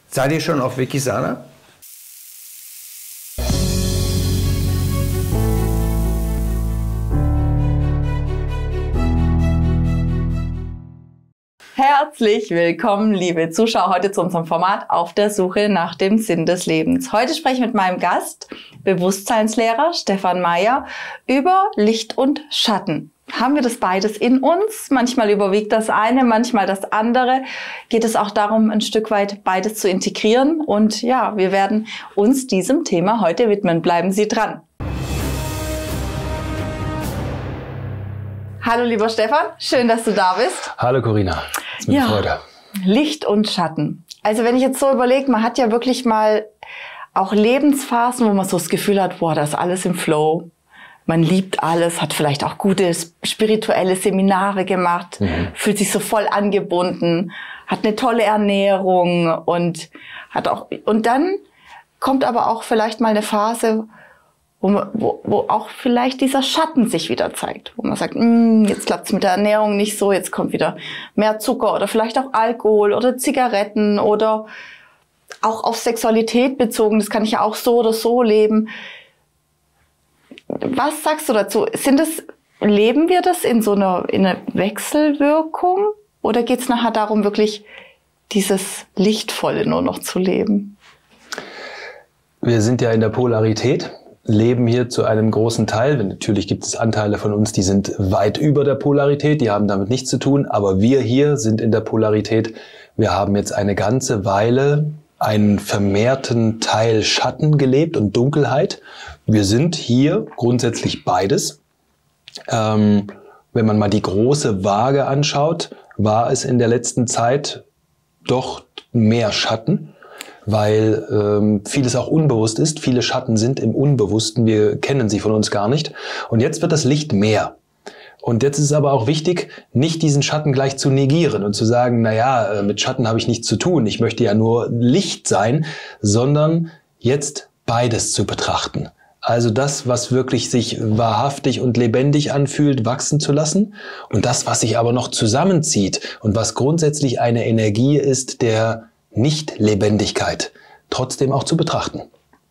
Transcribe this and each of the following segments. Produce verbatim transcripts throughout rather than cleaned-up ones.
Seid ihr schon auf Wikisana? Herzlich willkommen, liebe Zuschauer, heute zu unserem Format Auf der Suche nach dem Sinn des Lebens. Heute spreche ich mit meinem Gast, Bewusstseinslehrer Stefan Meyer, über Licht und Schatten. Haben wir das beides in uns? Manchmal überwiegt das eine, manchmal das andere. Geht es auch darum, ein Stück weit beides zu integrieren? Und ja, wir werden uns diesem Thema heute widmen. Bleiben Sie dran. Hallo lieber Stefan, schön, dass du da bist. Hallo Corinna, ist mir eine Freude. Licht und Schatten. Also wenn ich jetzt so überlege, man hat ja wirklich mal auch Lebensphasen, wo man so das Gefühl hat, boah, das ist alles im Flow. Man liebt alles, hat vielleicht auch gute spirituelle Seminare gemacht, mhm. fühlt sich so voll angebunden, hat eine tolle Ernährung und hat auch, und dann kommt aber auch vielleicht mal eine Phase, wo, man, wo, wo auch vielleicht dieser Schatten sich wieder zeigt, wo man sagt, jetzt klappt es mit der Ernährung nicht so, jetzt kommt wieder mehr Zucker oder vielleicht auch Alkohol oder Zigaretten oder auch auf Sexualität bezogen, das kann ich ja auch so oder so leben. Was sagst du dazu? Sind es, leben wir das in so einer, in einer Wechselwirkung oder geht es nachher darum, wirklich dieses Lichtvolle nur noch zu leben? Wir sind ja in der Polarität, leben hier zu einem großen Teil. Natürlich gibt es Anteile von uns, die sind weit über der Polarität, die haben damit nichts zu tun, aber wir hier sind in der Polarität. Wir haben jetzt eine ganze Weile einen vermehrten Teil Schatten gelebt und Dunkelheit. Wir sind hier grundsätzlich beides. Ähm, wenn man mal die große Waage anschaut, war es in der letzten Zeit doch mehr Schatten, weil ähm, vieles auch unbewusst ist. Viele Schatten sind im Unbewussten, wir kennen sie von uns gar nicht. Und jetzt wird das Licht mehr. Und jetzt ist es aber auch wichtig, nicht diesen Schatten gleich zu negieren und zu sagen, na ja, mit Schatten habe ich nichts zu tun, ich möchte ja nur Licht sein, sondern jetzt beides zu betrachten. Also das, was wirklich sich wahrhaftig und lebendig anfühlt, wachsen zu lassen und das, was sich aber noch zusammenzieht und was grundsätzlich eine Energie ist der Nicht-Lebendigkeit, trotzdem auch zu betrachten.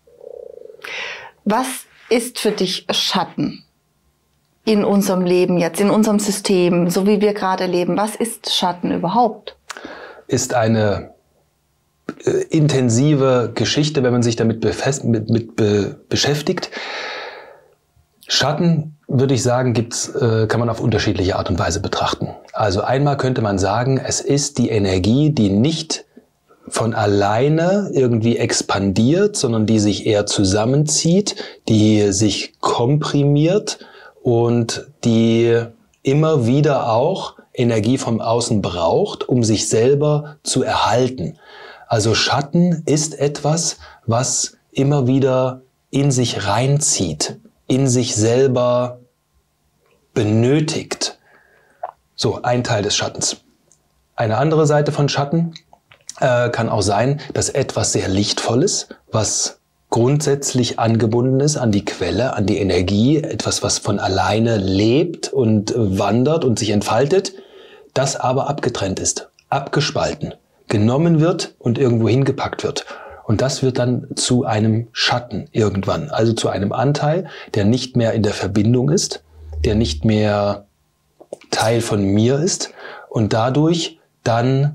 Was ist für dich Schatten? In unserem Leben jetzt, in unserem System, so wie wir gerade leben. Was ist Schatten überhaupt? Ist eine äh, intensive Geschichte, wenn man sich damit befest, mit, mit be, beschäftigt. Schatten, würde ich sagen, gibt's, äh, kann man auf unterschiedliche Art und Weise betrachten. Also einmal könnte man sagen, es ist die Energie, die nicht von alleine irgendwie expandiert, sondern die sich eher zusammenzieht, die sich komprimiert und die immer wieder auch Energie vom Außen braucht, um sich selber zu erhalten. Also Schatten ist etwas, was immer wieder in sich reinzieht, in sich selber benötigt. So, ein Teil des Schattens. Eine andere Seite von Schatten äh, kann auch sein, dass etwas sehr Lichtvolles, was grundsätzlich angebunden ist an die Quelle, an die Energie, etwas, was von alleine lebt und wandert und sich entfaltet, das aber abgetrennt ist, abgespalten, genommen wird und irgendwo hingepackt wird. Und das wird dann zu einem Schatten irgendwann, also zu einem Anteil, der nicht mehr in der Verbindung ist, der nicht mehr Teil von mir ist und dadurch dann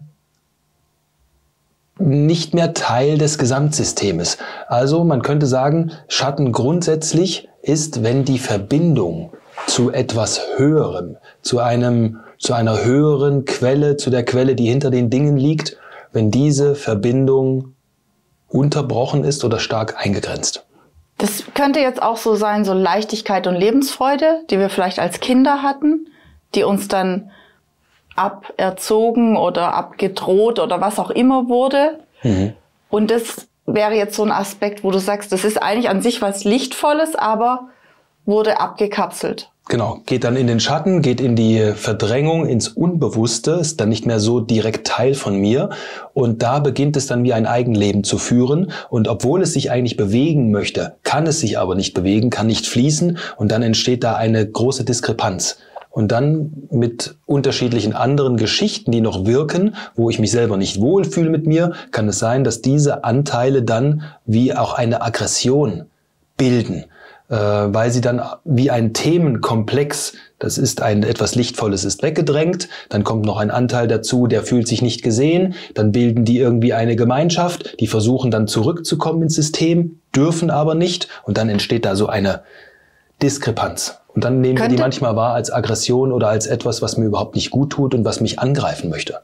nicht mehr Teil des Gesamtsystems. Also man könnte sagen, Schatten grundsätzlich ist, wenn die Verbindung zu etwas Höherem, zu einem, zu einer höheren Quelle, zu der Quelle, die hinter den Dingen liegt, wenn diese Verbindung unterbrochen ist oder stark eingegrenzt. Das könnte jetzt auch so sein, so Leichtigkeit und Lebensfreude, die wir vielleicht als Kinder hatten, die uns dann aberzogen oder abgedroht oder was auch immer wurde. Mhm. Und das wäre jetzt so ein Aspekt, wo du sagst, das ist eigentlich an sich was Lichtvolles, aber wurde abgekapselt. Genau, geht dann in den Schatten, geht in die Verdrängung, ins Unbewusste, ist dann nicht mehr so direkt Teil von mir. Und da beginnt es dann wie ein Eigenleben zu führen. Und obwohl es sich eigentlich bewegen möchte, kann es sich aber nicht bewegen, kann nicht fließen. Und dann entsteht da eine große Diskrepanz. und dann mit unterschiedlichen anderen Geschichten, die noch wirken, wo ich mich selber nicht wohlfühle mit mir, kann es sein, dass diese Anteile dann wie auch eine Aggression bilden, äh, weil sie dann wie ein Themenkomplex, das ist ein etwas Lichtvolles, ist weggedrängt, dann kommt noch ein Anteil dazu, der fühlt sich nicht gesehen, dann bilden die irgendwie eine Gemeinschaft, die versuchen dann zurückzukommen ins System, dürfen aber nicht, und dann entsteht da so eine Diskrepanz. Und dann nehmen wir die manchmal wahr als Aggression oder als etwas, was mir überhaupt nicht gut tut und was mich angreifen möchte.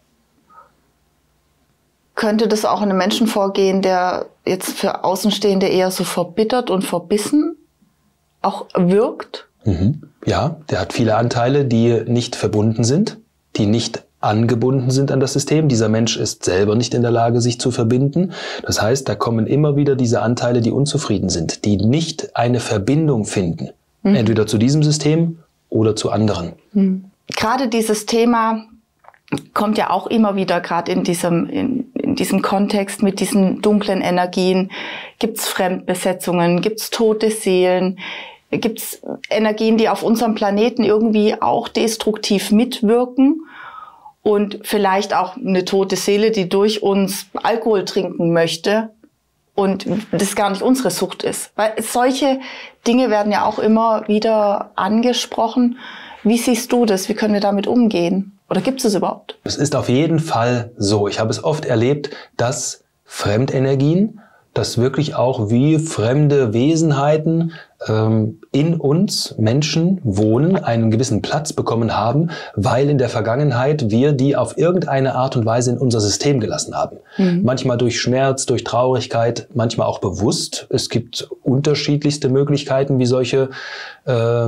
Könnte das auch in einem Menschen vorgehen, der jetzt für Außenstehende eher so verbittert und verbissen auch wirkt? Mhm. Ja, der hat viele Anteile, die nicht verbunden sind, die nicht angebunden sind an das System. Dieser Mensch ist selber nicht in der Lage, sich zu verbinden. Das heißt, da kommen immer wieder diese Anteile, die unzufrieden sind, die nicht eine Verbindung finden. Mhm. Entweder zu diesem System oder zu anderen. Mhm. Gerade dieses Thema kommt ja auch immer wieder, gerade in diesem, in, in diesem Kontext mit diesen dunklen Energien. Gibt's Fremdbesetzungen, gibt's tote Seelen, gibt's Energien, die auf unserem Planeten irgendwie auch destruktiv mitwirken und vielleicht auch eine tote Seele, die durch uns Alkohol trinken möchte. Und das gar nicht unsere Sucht ist. Weil solche Dinge werden ja auch immer wieder angesprochen. Wie siehst du das? Wie können wir damit umgehen? Oder gibt es es überhaupt? Es ist auf jeden Fall so. Ich habe es oft erlebt, dass Fremdenergien, dass wirklich auch wie fremde Wesenheiten ähm, in uns Menschen wohnen, einen gewissen Platz bekommen haben, weil in der Vergangenheit wir die auf irgendeine Art und Weise in unser System gelassen haben. Mhm. Manchmal durch Schmerz, durch Traurigkeit, manchmal auch bewusst. Es gibt unterschiedlichste Möglichkeiten, wie solche äh,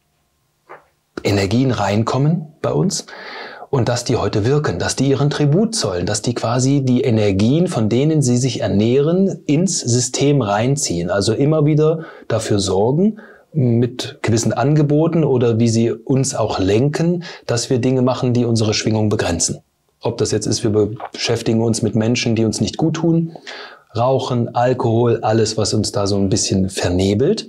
Energien reinkommen bei uns. Und dass die heute wirken, dass die ihren Tribut zollen, dass die quasi die Energien, von denen sie sich ernähren, ins System reinziehen. Also immer wieder dafür sorgen, mit gewissen Angeboten oder wie sie uns auch lenken, dass wir Dinge machen, die unsere Schwingung begrenzen. Ob das jetzt ist, wir beschäftigen uns mit Menschen, die uns nicht gut tun, Rauchen, Alkohol, alles, was uns da so ein bisschen vernebelt.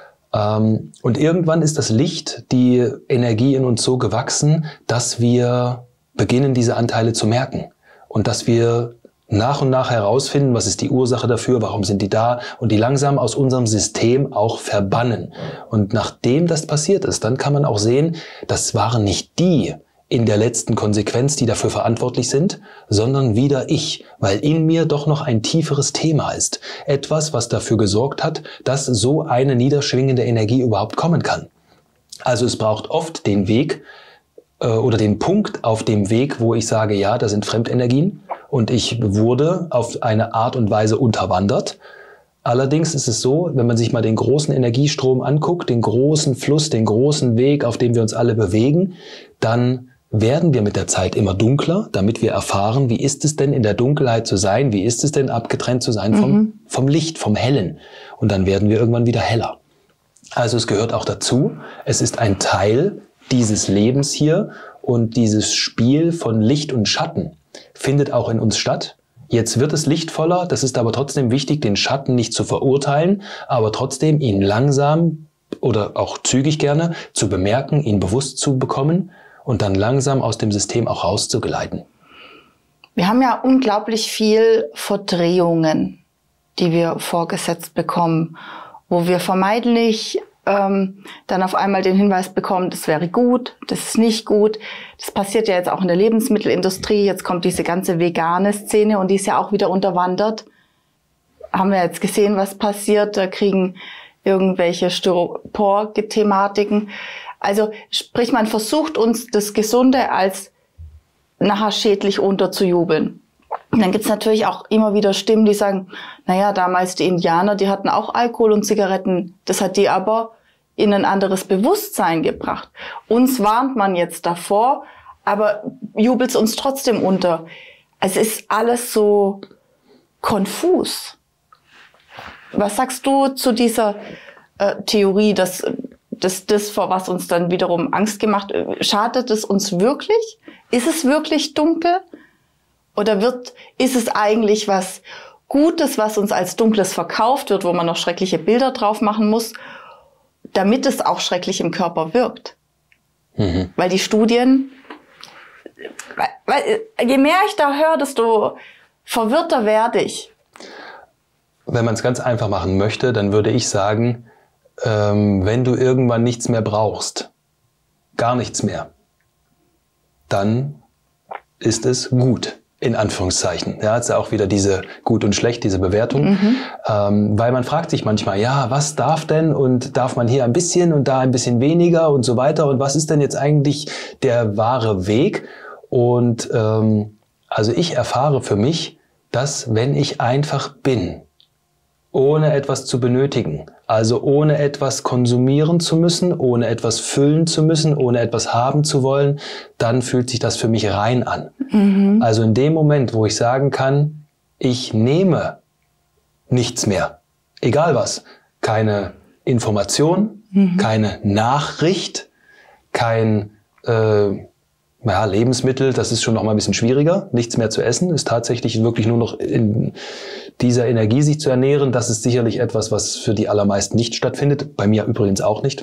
Und irgendwann ist das Licht, die Energie in uns so gewachsen, dass wir beginnen, diese Anteile zu merken. Und dass wir nach und nach herausfinden, was ist die Ursache dafür, warum sind die da, und die langsam aus unserem System auch verbannen. Und nachdem das passiert ist, dann kann man auch sehen, das waren nicht die in der letzten Konsequenz, die dafür verantwortlich sind, sondern wieder ich, weil in mir doch noch ein tieferes Thema ist. Etwas, was dafür gesorgt hat, dass so eine niederschwingende Energie überhaupt kommen kann. Also es braucht oft den Weg äh, oder den Punkt auf dem Weg, wo ich sage, ja, da sind Fremdenergien und ich wurde auf eine Art und Weise unterwandert. Allerdings ist es so, wenn man sich mal den großen Energiestrom anguckt, den großen Fluss, den großen Weg, auf dem wir uns alle bewegen, dann werden wir mit der Zeit immer dunkler, damit wir erfahren, wie ist es denn in der Dunkelheit zu sein, wie ist es denn abgetrennt zu sein vom, mhm. vom Licht, vom Hellen. Und dann werden wir irgendwann wieder heller. Also es gehört auch dazu, es ist ein Teil dieses Lebens hier und dieses Spiel von Licht und Schatten findet auch in uns statt. Jetzt wird es lichtvoller, das ist aber trotzdem wichtig, den Schatten nicht zu verurteilen, aber trotzdem ihn langsam oder auch zügig gerne zu bemerken, ihn bewusst zu bekommen und dann langsam aus dem System auch rauszugeleiten. Wir haben ja unglaublich viel Verdrehungen, die wir vorgesetzt bekommen, wo wir vermeintlich ähm, dann auf einmal den Hinweis bekommen, das wäre gut, das ist nicht gut. Das passiert ja jetzt auch in der Lebensmittelindustrie. Jetzt kommt diese ganze vegane Szene und die ist ja auch wieder unterwandert. Haben wir jetzt gesehen, was passiert. Da kriegen irgendwelche Styropor-Thematiken. Also sprich, man versucht uns das Gesunde als nachher schädlich unterzujubeln. Und dann gibt's natürlich auch immer wieder Stimmen, die sagen, naja, damals die Indianer, die hatten auch Alkohol und Zigaretten. Das hat die aber in ein anderes Bewusstsein gebracht. Uns warnt man jetzt davor, aber jubelt's uns trotzdem unter. Es ist alles so konfus. Was sagst du zu dieser äh, Theorie, dass das, das, vor was uns dann wiederum Angst gemacht, schadet es uns wirklich? Ist es wirklich dunkel? Oder wird, ist es eigentlich was Gutes, was uns als Dunkles verkauft wird, wo man noch schreckliche Bilder drauf machen muss, damit es auch schrecklich im Körper wirkt? Mhm. Weil die Studien, weil, weil, je mehr ich da höre, desto verwirrter werde ich. Wenn man es ganz einfach machen möchte, dann würde ich sagen, ähm, wenn du irgendwann nichts mehr brauchst, gar nichts mehr, dann ist es gut, in Anführungszeichen. Ja, jetzt auch wieder diese gut und schlecht, diese Bewertung. Mhm. Ähm, weil man fragt sich manchmal, ja, was darf denn und darf man hier ein bisschen und da ein bisschen weniger und so weiter und was ist denn jetzt eigentlich der wahre Weg? Und ähm, also ich erfahre für mich, dass wenn ich einfach bin, ohne etwas zu benötigen, also ohne etwas konsumieren zu müssen, ohne etwas füllen zu müssen, ohne etwas haben zu wollen, dann fühlt sich das für mich rein an. Mhm. Also in dem Moment, wo ich sagen kann, ich nehme nichts mehr, egal was, keine Information, mhm. keine Nachricht, kein äh, ja, Lebensmittel, das ist schon noch mal ein bisschen schwieriger, nichts mehr zu essen, ist tatsächlich wirklich nur noch in dieser Energie sich zu ernähren. Das ist sicherlich etwas, was für die allermeisten nicht stattfindet, bei mir übrigens auch nicht.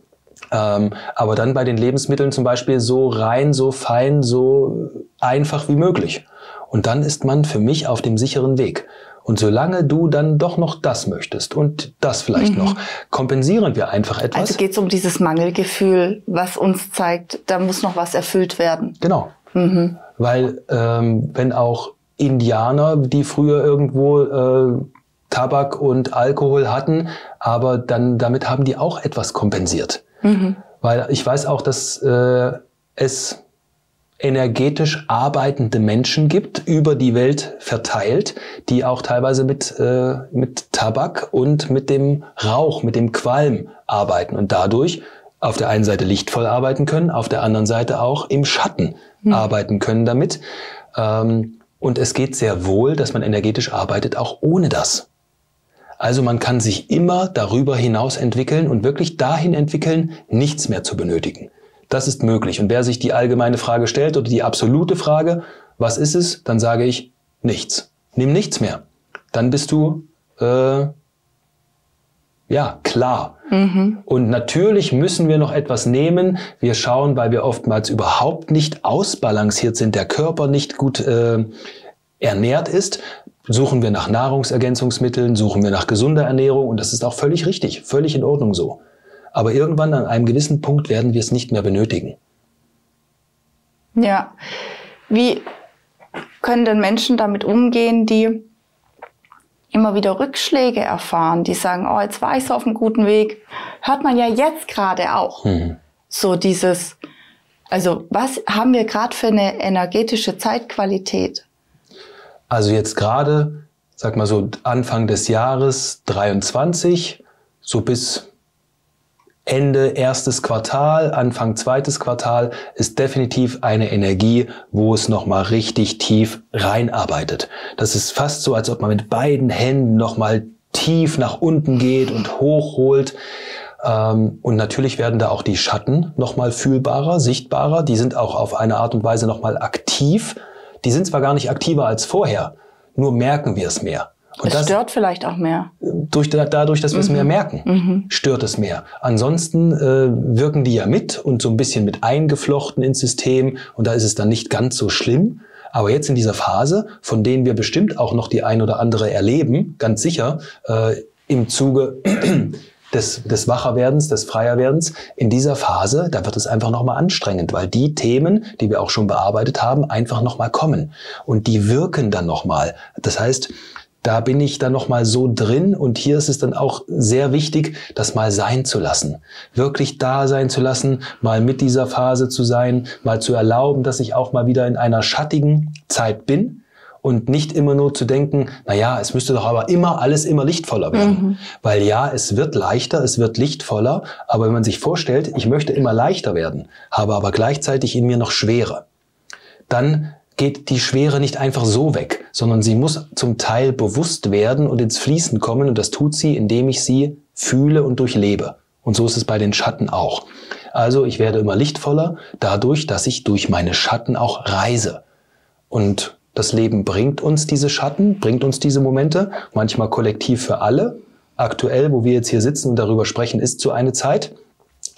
Ähm, aber dann bei den Lebensmitteln zum Beispiel so rein, so fein, so einfach wie möglich. Und dann ist man für mich auf dem sicheren Weg. Und solange du dann doch noch das möchtest und das vielleicht mhm. noch, kompensieren wir einfach etwas. Also geht es um dieses Mangelgefühl, was uns zeigt, da muss noch was erfüllt werden. Genau. Mhm. Weil ähm, wenn auch Indianer, die früher irgendwo äh, Tabak und Alkohol hatten, aber dann damit haben die auch etwas kompensiert. Mhm. Weil ich weiß auch, dass äh, es energetisch arbeitende Menschen gibt, über die Welt verteilt, die auch teilweise mit, äh, mit Tabak und mit dem Rauch, mit dem Qualm arbeiten und dadurch auf der einen Seite lichtvoll arbeiten können, auf der anderen Seite auch im Schatten mhm. arbeiten können damit. Ähm, und es geht sehr wohl, dass man energetisch arbeitet, auch ohne das. Also man kann sich immer darüber hinaus entwickeln und wirklich dahin entwickeln, nichts mehr zu benötigen. Das ist möglich. Und wer sich die allgemeine Frage stellt oder die absolute Frage, was ist es, dann sage ich nichts. Nimm nichts mehr. Dann bist du äh, ja klar. Mhm. Und natürlich müssen wir noch etwas nehmen. Wir schauen, weil wir oftmals überhaupt nicht ausbalanciert sind, der Körper nicht gut äh, ernährt ist, suchen wir nach Nahrungsergänzungsmitteln, suchen wir nach gesunder Ernährung und das ist auch völlig richtig, völlig in Ordnung so. Aber irgendwann an einem gewissen Punkt werden wir es nicht mehr benötigen. Ja. Wie können denn Menschen damit umgehen, die immer wieder Rückschläge erfahren, die sagen, oh, jetzt war ich so auf einem guten Weg. Hört man ja jetzt gerade auch. Mhm. So dieses, also was haben wir gerade für eine energetische Zeitqualität? Also jetzt gerade, sag mal so Anfang des Jahres dreiundzwanzig, so bis Ende erstes Quartal, Anfang zweites Quartal ist definitiv eine Energie, wo es nochmal richtig tief reinarbeitet. Das ist fast so, als ob man mit beiden Händen nochmal tief nach unten geht und hochholt. Und natürlich werden da auch die Schatten nochmal fühlbarer, sichtbarer. Die sind auch auf eine Art und Weise nochmal aktiv. Die sind zwar gar nicht aktiver als vorher, nur merken wir es mehr. Und es das stört vielleicht auch mehr. Durch, dadurch, dass wir mhm. es mehr merken, mhm. stört es mehr. Ansonsten äh, wirken die ja mit und so ein bisschen mit eingeflochten ins System und da ist es dann nicht ganz so schlimm. Aber jetzt in dieser Phase, von denen wir bestimmt auch noch die ein oder andere erleben, ganz sicher, äh, im Zuge des, des Wacherwerdens, des Freierwerdens, in dieser Phase, da wird es einfach nochmal anstrengend, weil die Themen, die wir auch schon bearbeitet haben, einfach nochmal kommen. Und die wirken dann nochmal. Das heißt, da bin ich dann nochmal so drin und hier ist es dann auch sehr wichtig, das mal sein zu lassen. Wirklich da sein zu lassen, mal mit dieser Phase zu sein, mal zu erlauben, dass ich auch mal wieder in einer schattigen Zeit bin und nicht immer nur zu denken, na ja, es müsste doch aber immer alles immer lichtvoller werden. Mhm. Weil ja, es wird leichter, es wird lichtvoller, aber wenn man sich vorstellt, ich möchte immer leichter werden, habe aber gleichzeitig in mir noch Schwere, dann geht die Schwere nicht einfach so weg, sondern sie muss zum Teil bewusst werden und ins Fließen kommen und das tut sie, indem ich sie fühle und durchlebe. Und so ist es bei den Schatten auch. Also ich werde immer lichtvoller dadurch, dass ich durch meine Schatten auch reise. Und das Leben bringt uns diese Schatten, bringt uns diese Momente, manchmal kollektiv für alle. Aktuell, wo wir jetzt hier sitzen und darüber sprechen, ist so eine Zeit.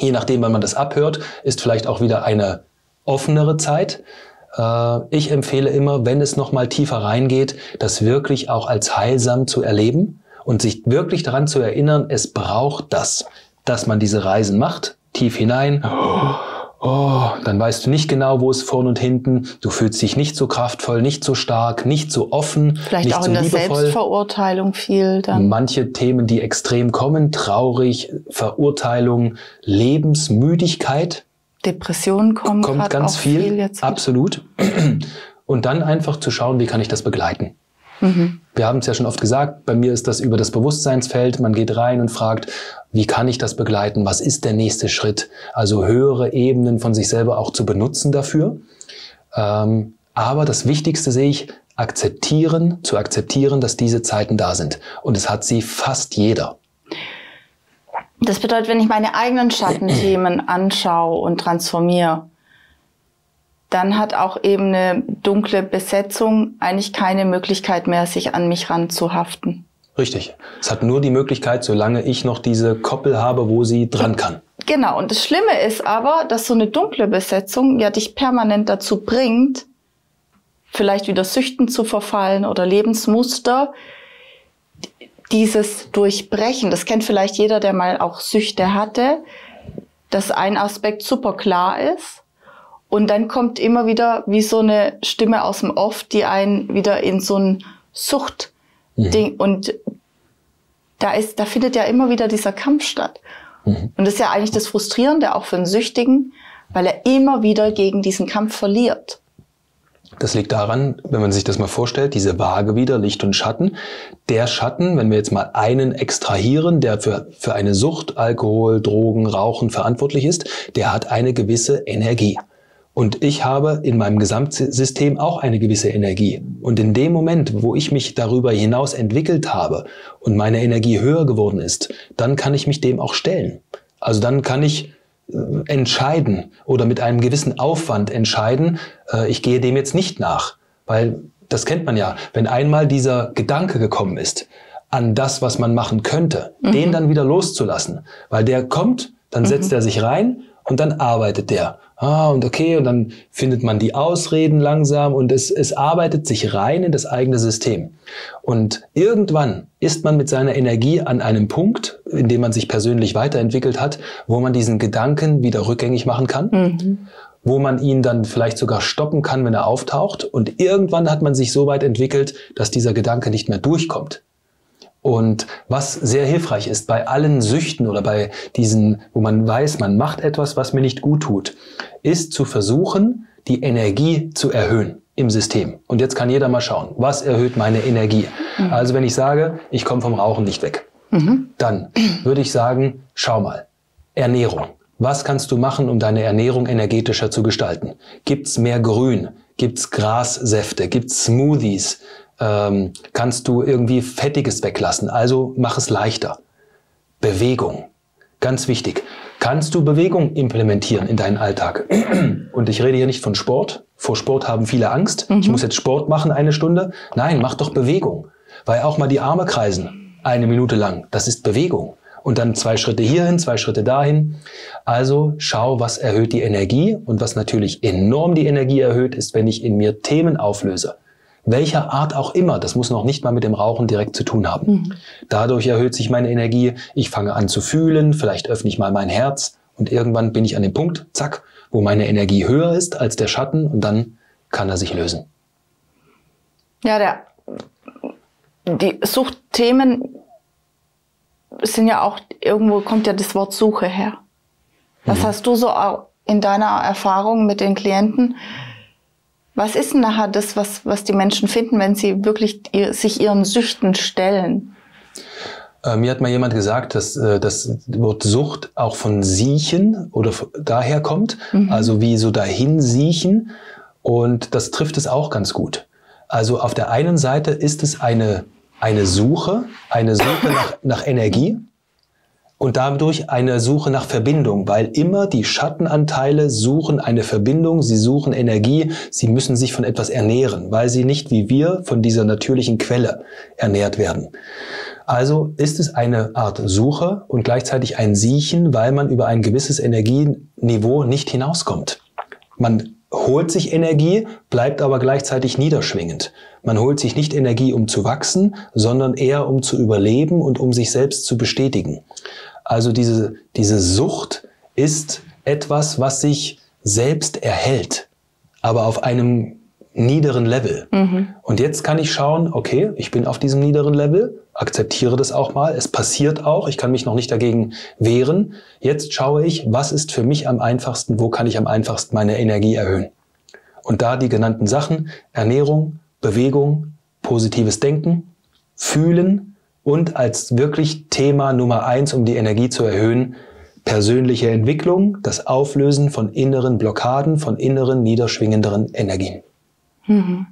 Je nachdem, wann man das abhört, ist vielleicht auch wieder eine offenere Zeit. Ich empfehle immer, wenn es noch mal tiefer reingeht, das wirklich auch als heilsam zu erleben und sich wirklich daran zu erinnern, es braucht das, dass man diese Reisen macht, tief hinein. Oh, oh, dann weißt du nicht genau, wo es vorn und hinten. Du fühlst dich nicht so kraftvoll, nicht so stark, nicht so offen, vielleicht nicht auch so in der liebevoll. Selbstverurteilung viel dann. Manche Themen, die extrem kommen, traurig, Verurteilung, Lebensmüdigkeit. Depressionen kommen kommt ganz auch viel, viel jetzt. Absolut. Und dann einfach zu schauen, wie kann ich das begleiten. Mhm. Wir haben es ja schon oft gesagt, bei mir ist das über das Bewusstseinsfeld. Man geht rein und fragt, wie kann ich das begleiten? Was ist der nächste Schritt? Also höhere Ebenen von sich selber auch zu benutzen dafür. Ähm, aber das Wichtigste sehe ich, akzeptieren, zu akzeptieren, dass diese Zeiten da sind. Und es hat sie fast jeder. Das bedeutet, wenn ich meine eigenen Schattenthemen anschaue und transformiere, dann hat auch eben eine dunkle Besetzung eigentlich keine Möglichkeit mehr, sich an mich ranzuhaften. Richtig. Es hat nur die Möglichkeit, solange ich noch diese Koppel habe, wo sie dran kann. Genau. Und das Schlimme ist aber, dass so eine dunkle Besetzung ja dich permanent dazu bringt, vielleicht wieder Süchten zu verfallen oder Lebensmuster, dieses Durchbrechen. Das kennt vielleicht jeder, der mal auch Süchte hatte, dass ein Aspekt super klar ist und dann kommt immer wieder wie so eine Stimme aus dem Off, die einen wieder in so ein Suchtding, mhm. und da ist, da findet ja immer wieder dieser Kampf statt. Mhm. Und das ist ja eigentlich das Frustrierende auch für einen Süchtigen, weil er immer wieder gegen diesen Kampf verliert. Das liegt daran, wenn man sich das mal vorstellt, diese Waage wieder, Licht und Schatten. Der Schatten, wenn wir jetzt mal einen extrahieren, der für, für eine Sucht, Alkohol, Drogen, Rauchen verantwortlich ist, der hat eine gewisse Energie. Und ich habe in meinem Gesamtsystem auch eine gewisse Energie. Und in dem Moment, wo ich mich darüber hinaus entwickelt habe und meine Energie höher geworden ist, dann kann ich mich dem auch stellen. Also dann kann ich entscheiden oder mit einem gewissen Aufwand entscheiden, äh, ich gehe dem jetzt nicht nach. Weil das kennt man ja, wenn einmal dieser Gedanke gekommen ist an das, was man machen könnte, mhm. den dann wieder loszulassen. Weil der kommt, dann mhm. setzt er sich rein und dann arbeitet der. Ah, und okay, und dann findet man die Ausreden langsam und es, es arbeitet sich rein in das eigene System. Und irgendwann ist man mit seiner Energie an einem Punkt, in dem man sich persönlich weiterentwickelt hat, wo man diesen Gedanken wieder rückgängig machen kann, mhm. wo man ihn dann vielleicht sogar stoppen kann, wenn er auftaucht. Und irgendwann hat man sich so weit entwickelt, dass dieser Gedanke nicht mehr durchkommt. Und was sehr hilfreich ist bei allen Süchten oder bei diesen, wo man weiß, man macht etwas, was mir nicht gut tut, ist zu versuchen, die Energie zu erhöhen im System. Und jetzt kann jeder mal schauen, was erhöht meine Energie? Mhm. Also wenn ich sage, ich komme vom Rauchen nicht weg, mhm. dann würde ich sagen, schau mal, Ernährung. Was kannst du machen, um deine Ernährung energetischer zu gestalten? Gibt's mehr Grün? Gibt's Grassäfte? Gibt's Smoothies? Ähm, kannst du irgendwie Fettiges weglassen? Also mach es leichter. Bewegung. Ganz wichtig. Kannst du Bewegung implementieren in deinen Alltag? Und ich rede hier nicht von Sport. Vor Sport haben viele Angst. Mhm. Ich muss jetzt Sport machen eine Stunde. Nein, mach doch Bewegung. Weil auch mal die Arme kreisen. Eine Minute lang. Das ist Bewegung. Und dann zwei Schritte hierhin, zwei Schritte dahin. Also schau, was erhöht die Energie. Und was natürlich enorm die Energie erhöht, ist, wenn ich in mir Themen auflöse. Welcher Art auch immer, das muss noch nicht mal mit dem Rauchen direkt zu tun haben. Mhm. Dadurch erhöht sich meine Energie, ich fange an zu fühlen, vielleicht öffne ich mal mein Herz und irgendwann bin ich an dem Punkt, zack, wo meine Energie höher ist als der Schatten und dann kann er sich lösen. Ja, der, die Suchtthemen sind ja auch, irgendwo kommt ja das Wort Suche her. Was mhm. hast du so in deiner Erfahrung mit den Klienten? Was ist denn nachher das, was, was die Menschen finden, wenn sie wirklich ihr, sich ihren Süchten stellen? Äh, mir hat mal jemand gesagt, dass äh, das Wort Sucht auch von Siechen oder daher kommt, mhm. also wie so dahin siechen. Und das trifft es auch ganz gut. Also auf der einen Seite ist es eine, eine Suche, eine Suche nach, nach Energie. Und dadurch eine Suche nach Verbindung, weil immer die Schattenanteile suchen eine Verbindung, sie suchen Energie, sie müssen sich von etwas ernähren, weil sie nicht wie wir von dieser natürlichen Quelle ernährt werden. Also ist es eine Art Suche und gleichzeitig ein Siechen, weil man über ein gewisses Energieniveau nicht hinauskommt. Man holt sich Energie, bleibt aber gleichzeitig niederschwingend. Man holt sich nicht Energie, um zu wachsen, sondern eher um zu überleben und um sich selbst zu bestätigen. Also diese, diese Sucht ist etwas, was sich selbst erhält, aber auf einem niederen Level. Mhm. Und jetzt kann ich schauen, okay, ich bin auf diesem niederen Level, akzeptiere das auch mal, es passiert auch, ich kann mich noch nicht dagegen wehren. Jetzt schaue ich, was ist für mich am einfachsten, wo kann ich am einfachsten meine Energie erhöhen. Und da die genannten Sachen, Ernährung, Bewegung, positives Denken, Fühlen und als wirklich Thema Nummer eins, um die Energie zu erhöhen, persönliche Entwicklung, das Auflösen von inneren Blockaden, von inneren niederschwingenderen Energien. Mhm.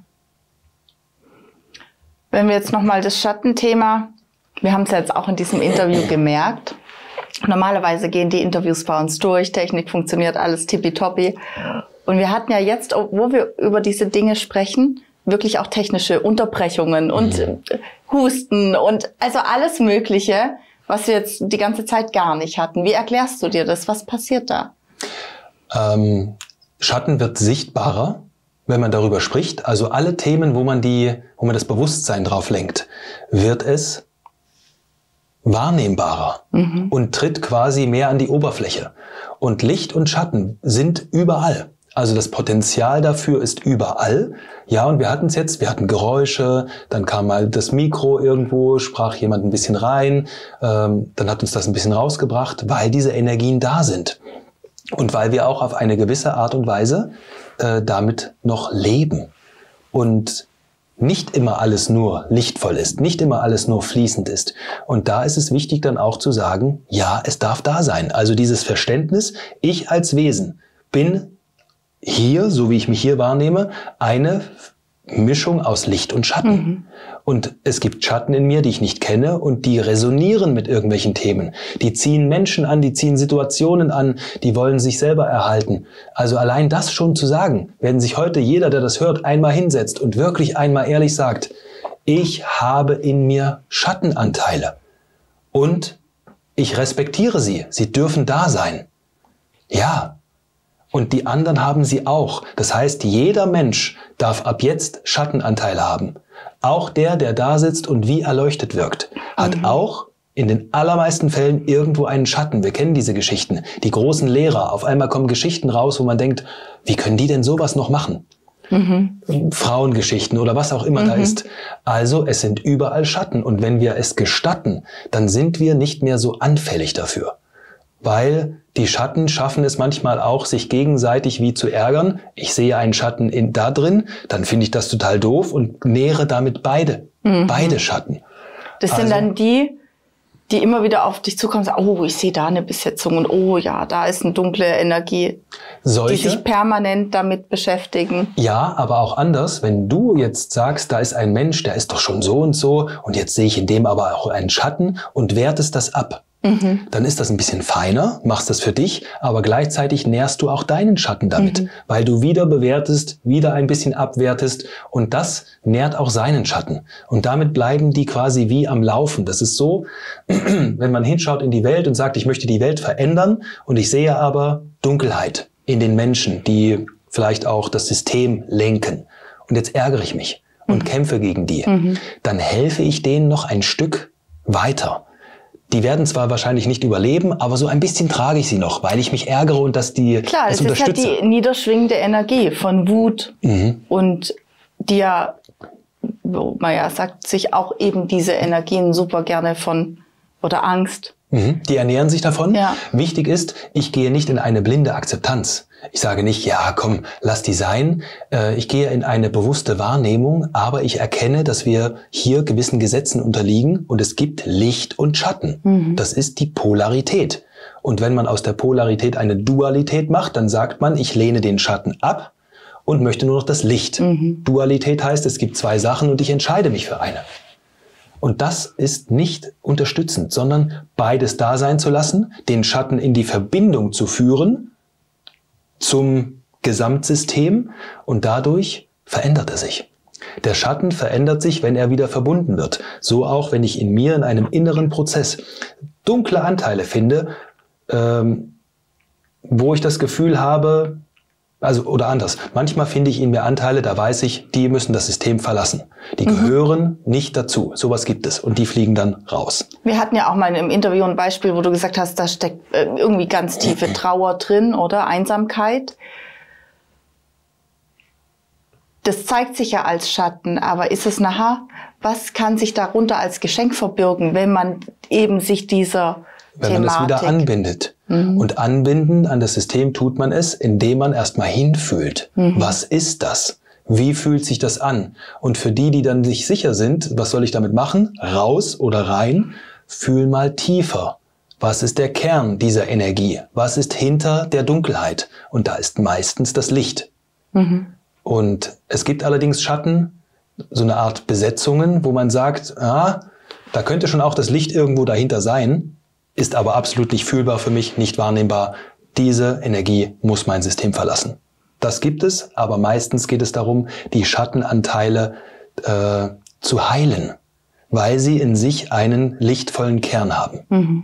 Wenn wir jetzt nochmal das Schattenthema, wir haben es ja jetzt auch in diesem Interview gemerkt, normalerweise gehen die Interviews bei uns durch, Technik funktioniert, alles tippitoppi. Und wir hatten ja jetzt, wo wir über diese Dinge sprechen, wirklich auch technische Unterbrechungen und mhm. Husten und also alles Mögliche, was wir jetzt die ganze Zeit gar nicht hatten. Wie erklärst du dir das? Was passiert da? Ähm, Schatten wird sichtbarer, wenn man darüber spricht. Also alle Themen, wo man die, wo man das Bewusstsein drauf lenkt, wird es wahrnehmbarer mhm. und tritt quasi mehr an die Oberfläche. Und Licht und Schatten sind überall. Also das Potenzial dafür ist überall. Ja, und wir hatten es jetzt, wir hatten Geräusche, dann kam mal das Mikro irgendwo, sprach jemand ein bisschen rein, ähm, dann hat uns das ein bisschen rausgebracht, weil diese Energien da sind. Und weil wir auch auf eine gewisse Art und Weise äh, damit noch leben. Und nicht immer alles nur lichtvoll ist, nicht immer alles nur fließend ist. Und da ist es wichtig dann auch zu sagen, ja, es darf da sein. Also dieses Verständnis, ich als Wesen bin hier, so wie ich mich hier wahrnehme, eine Mischung aus Licht und Schatten. Mhm. Und es gibt Schatten in mir, die ich nicht kenne und die resonieren mit irgendwelchen Themen. Die ziehen Menschen an, die ziehen Situationen an, die wollen sich selber erhalten. Also allein das schon zu sagen, wenn sich heute jeder, der das hört, einmal hinsetzt und wirklich einmal ehrlich sagt, ich habe in mir Schattenanteile und ich respektiere sie, sie dürfen da sein. Ja. Und die anderen haben sie auch. Das heißt, jeder Mensch darf ab jetzt Schattenanteile haben. Auch der, der da sitzt und wie erleuchtet wirkt, hat mhm. auch in den allermeisten Fällen irgendwo einen Schatten. Wir kennen diese Geschichten. Die großen Lehrer. Auf einmal kommen Geschichten raus, wo man denkt, wie können die denn sowas noch machen? Mhm. Frauengeschichten oder was auch immer mhm. da ist. Also es sind überall Schatten. Und wenn wir es gestatten, dann sind wir nicht mehr so anfällig dafür. Weil die Schatten schaffen es manchmal auch, sich gegenseitig wie zu ärgern. Ich sehe einen Schatten in, da drin, dann finde ich das total doof und nähere damit beide, mhm. beide Schatten. Das also, sind dann die, die immer wieder auf dich zukommen und sagen, oh, ich sehe da eine Besetzung und oh ja, da ist eine dunkle Energie, solche, die sich permanent damit beschäftigen. Ja, aber auch anders, wenn du jetzt sagst, da ist ein Mensch, der ist doch schon so und so und jetzt sehe ich in dem aber auch einen Schatten und wertest das ab. Mhm. Dann ist das ein bisschen feiner, machst das für dich, aber gleichzeitig nährst du auch deinen Schatten damit, mhm. weil du wieder bewertest, wieder ein bisschen abwertest und das nährt auch seinen Schatten. Und damit bleiben die quasi wie am Laufen. Das ist so, wenn man hinschaut in die Welt und sagt, ich möchte die Welt verändern und ich sehe aber Dunkelheit in den Menschen, die vielleicht auch das System lenken. Und jetzt ärgere ich mich und mhm. kämpfe gegen die. Mhm. Dann helfe ich denen noch ein Stück weiter. Die werden zwar wahrscheinlich nicht überleben, aber so ein bisschen trage ich sie noch, weil ich mich ärgere und dass die Klar, das es unterstütze. Ist ja die niederschwingende Energie von Wut mhm. und die ja, wo man ja sagt, sich auch eben diese Energien super gerne von, oder Angst. Mhm. Die ernähren sich davon. Ja. Wichtig ist, ich gehe nicht in eine blinde Akzeptanz. Ich sage nicht, ja, komm, lass die sein. Ich gehe in eine bewusste Wahrnehmung, aber ich erkenne, dass wir hier gewissen Gesetzen unterliegen und es gibt Licht und Schatten. Mhm. Das ist die Polarität. Und wenn man aus der Polarität eine Dualität macht, dann sagt man, ich lehne den Schatten ab und möchte nur noch das Licht. Mhm. Dualität heißt, es gibt zwei Sachen und ich entscheide mich für eine. Und das ist nicht unterstützend, sondern beides da sein zu lassen, den Schatten in die Verbindung zu führen zum Gesamtsystem und dadurch verändert er sich. Der Schatten verändert sich, wenn er wieder verbunden wird. So auch, wenn ich in mir in einem inneren Prozess dunkle Anteile finde, ähm, wo ich das Gefühl habe, also oder anders, manchmal finde ich in mir Anteile, da weiß ich, die müssen das System verlassen. Die mhm. gehören nicht dazu. Sowas gibt es und die fliegen dann raus. Wir hatten ja auch mal im Interview ein Beispiel, wo du gesagt hast, da steckt irgendwie ganz tiefe Trauer drin oder Einsamkeit. Das zeigt sich ja als Schatten, aber ist es nachher, was kann sich darunter als Geschenk verbirgen, wenn man eben sich dieser Wenn man es wieder anbindet. Mhm. Und anbinden an das System tut man es, indem man erstmal hinfühlt. Mhm. Was ist das? Wie fühlt sich das an? Und für die, die dann nicht sicher sind, was soll ich damit machen? Raus oder rein? Fühl mal tiefer. Was ist der Kern dieser Energie? Was ist hinter der Dunkelheit? Und da ist meistens das Licht. Mhm. Und es gibt allerdings Schatten, so eine Art Besetzungen, wo man sagt, ah, da könnte schon auch das Licht irgendwo dahinter sein, ist aber absolut nicht fühlbar für mich, nicht wahrnehmbar. Diese Energie muss mein System verlassen. Das gibt es, aber meistens geht es darum, die Schattenanteile äh, zu heilen, weil sie in sich einen lichtvollen Kern haben. Mhm.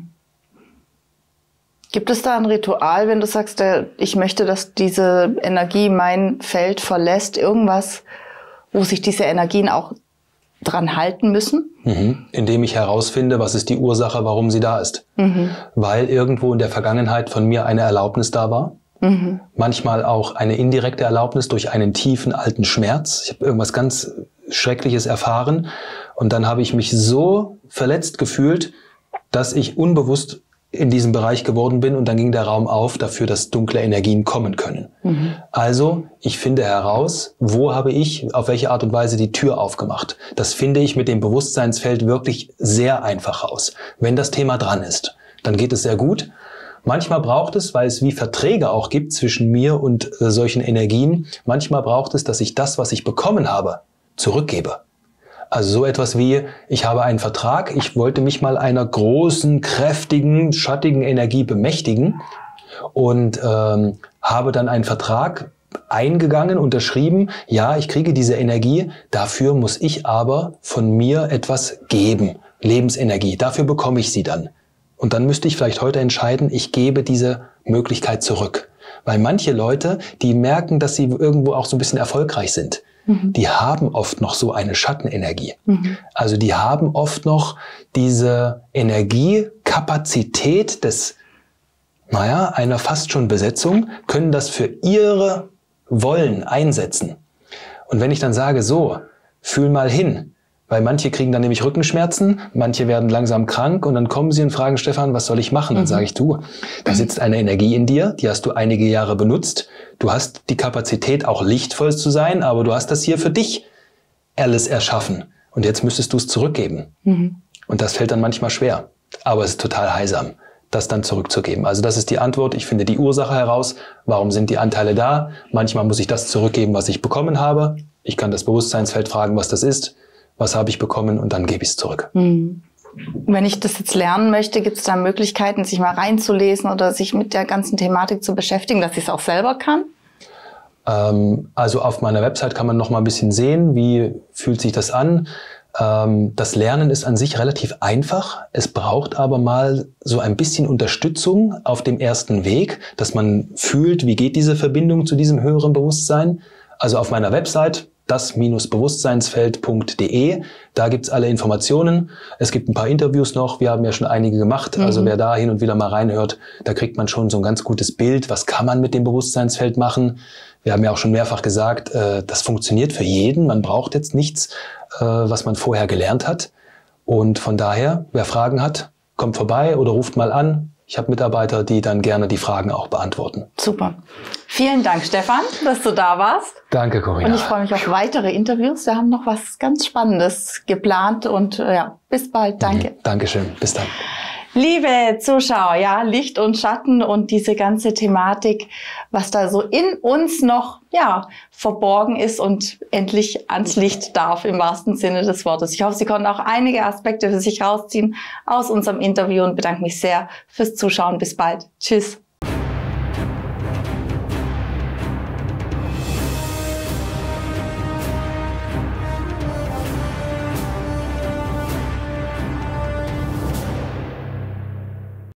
Gibt es da ein Ritual, wenn du sagst, ich möchte, dass diese Energie mein Feld verlässt, irgendwas, wo sich diese Energien auch dran halten müssen? Mhm. Indem ich herausfinde, was ist die Ursache, warum sie da ist. Mhm. Weil irgendwo in der Vergangenheit von mir eine Erlaubnis da war. Mhm. Manchmal auch eine indirekte Erlaubnis durch einen tiefen alten Schmerz. Ich habe irgendwas ganz Schreckliches erfahren und dann habe ich mich so verletzt gefühlt, dass ich unbewusst in diesem Bereich geworden bin und dann ging der Raum auf dafür, dass dunkle Energien kommen können. Mhm. Also ich finde heraus, wo habe ich auf welche Art und Weise die Tür aufgemacht. Das finde ich mit dem Bewusstseinsfeld wirklich sehr einfach raus. Wenn das Thema dran ist, dann geht es sehr gut. Manchmal braucht es, weil es wie Verträge auch gibt zwischen mir und äh, solchen Energien, manchmal braucht es, dass ich das, was ich bekommen habe, zurückgebe. Also so etwas wie, ich habe einen Vertrag, ich wollte mich mal einer großen, kräftigen, schattigen Energie bemächtigen und ähm, habe dann einen Vertrag eingegangen, unterschrieben, ja, ich kriege diese Energie, dafür muss ich aber von mir etwas geben, Lebensenergie, dafür bekomme ich sie dann. Und dann müsste ich vielleicht heute entscheiden, ich gebe diese Möglichkeit zurück. Weil manche Leute, die merken, dass sie irgendwo auch so ein bisschen erfolgreich sind, mhm. die haben oft noch so eine Schattenenergie. Mhm. Also die haben oft noch diese Energiekapazität des, naja, einer fast schon Besetzung, können das für ihre Wollen einsetzen. Und wenn ich dann sage, so, fühl mal hin, weil manche kriegen dann nämlich Rückenschmerzen, manche werden langsam krank und dann kommen sie und fragen, Stefan, was soll ich machen? Dann mhm. sage ich, du, da sitzt eine Energie in dir, die hast du einige Jahre benutzt. Du hast die Kapazität, auch lichtvoll zu sein, aber du hast das hier für dich alles erschaffen. Und jetzt müsstest du es zurückgeben. Mhm. Und das fällt dann manchmal schwer. Aber es ist total heilsam, das dann zurückzugeben. Also das ist die Antwort. Ich finde die Ursache heraus. Warum sind die Anteile da? Manchmal muss ich das zurückgeben, was ich bekommen habe. Ich kann das Bewusstseinsfeld fragen, was das ist. Was habe ich bekommen und dann gebe ich es zurück. Mhm. Wenn ich das jetzt lernen möchte, gibt es da Möglichkeiten, sich mal reinzulesen oder sich mit der ganzen Thematik zu beschäftigen, dass ich es auch selber kann? Ähm, also auf meiner Website kann man noch mal ein bisschen sehen, wie fühlt sich das an. Ähm, das Lernen ist an sich relativ einfach. Es braucht aber mal so ein bisschen Unterstützung auf dem ersten Weg, dass man fühlt, wie geht diese Verbindung zu diesem höheren Bewusstsein. Also auf meiner Website das Bewusstseinsfeld punkt de. Da gibt's alle Informationen. Es gibt ein paar Interviews noch. Wir haben ja schon einige gemacht. Mhm. Also wer da hin und wieder mal reinhört, da kriegt man schon so ein ganz gutes Bild. Was kann man mit dem Bewusstseinsfeld machen? Wir haben ja auch schon mehrfach gesagt, äh, das funktioniert für jeden. Man braucht jetzt nichts, äh, was man vorher gelernt hat. Und von daher, wer Fragen hat, kommt vorbei oder ruft mal an. Ich habe Mitarbeiter, die dann gerne die Fragen auch beantworten. Super. Vielen Dank, Stefan, dass du da warst. Danke, Corinna. Und ich freue mich auf weitere Interviews. Wir haben noch was ganz Spannendes geplant und ja, bis bald. Danke. Mhm. Dankeschön. Bis dann. Liebe Zuschauer, ja, Licht und Schatten und diese ganze Thematik, was da so in uns noch, ja, verborgen ist und endlich ans Licht darf, im wahrsten Sinne des Wortes. Ich hoffe, Sie konnten auch einige Aspekte für sich rausziehen aus unserem Interview und bedanke mich sehr fürs Zuschauen. Bis bald. Tschüss.